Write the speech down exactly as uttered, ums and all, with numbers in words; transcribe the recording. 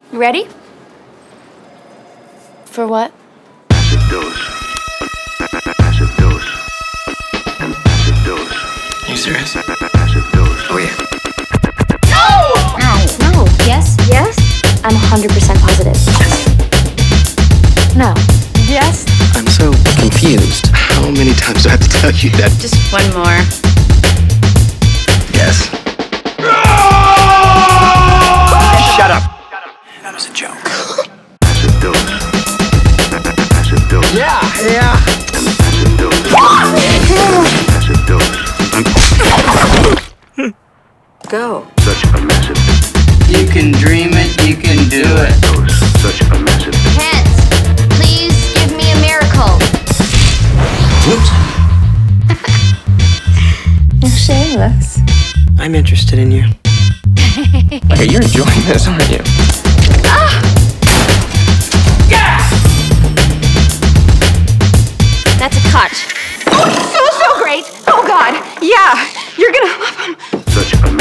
Ready? For what? Massive dose. Massive dose. Massive dose. Are you serious? Massive dose. Oh yeah. No. No. Yes? Yes? I'm one hundred percent positive. No. Yes? I'm so confused. How many times do I have to tell you that? Just one more. Yes. Shut up. That was a joke. Massive dose. Massive dose. Yeah, yeah. Massive dose. Massive dose. Go. Such a massive You can dream it, you can do it. dose. Such a massive. Kent, please give me a miracle. Whoops. You're shameless. I'm interested in you. Okay, you're enjoying this, aren't you? That's a cut. Oh, so, so great. Oh, God. Yeah, you're gonna love him. Such a